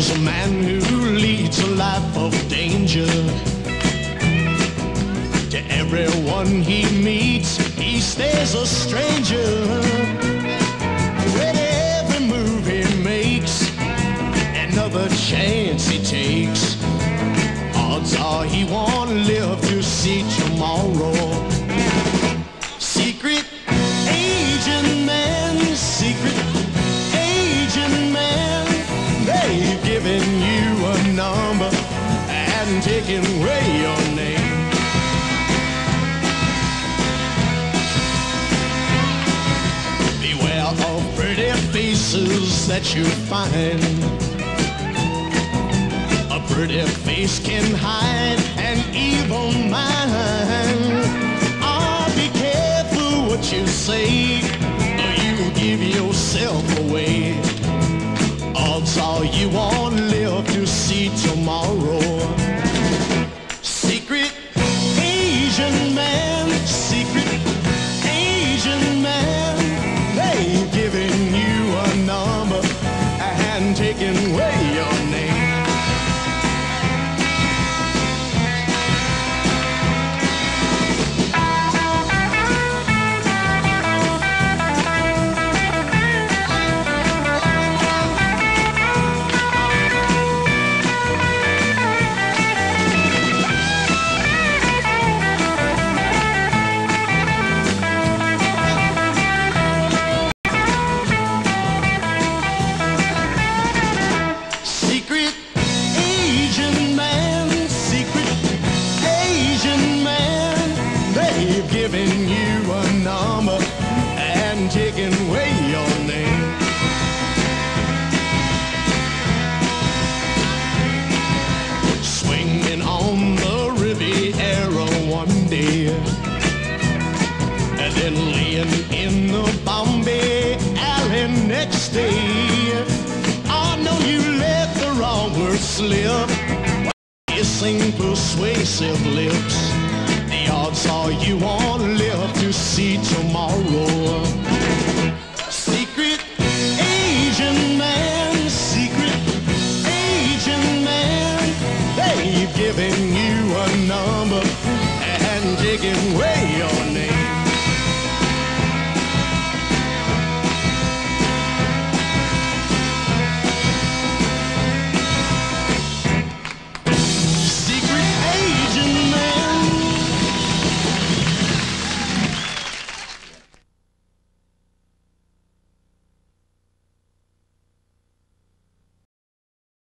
There's a man who leads a life of danger. To everyone he meets, he stays a stranger. With every move he makes, another chance he takes, odds are he won't live to see tomorrow. Secret agent man, secret agent man, they've given you a number and taken away your name. Beware of pretty faces that you find. A pretty face can hide an evil mind. Oh, be careful what you say, or you give yourself away. Odds are you won't live to see tomorrow. Secret Asian man, secret Asian man, they've given you a number and taken away your name. Giving you a number and taking away your name. Swinging on the Riviera one day, and then laying in the Bombay alley next day. I know you let the wrong word slip, kissing persuasive lips. Odds are you won't live to see tomorrow. Secret Asian man, secret Asian man, they've given you a number and taken away your name.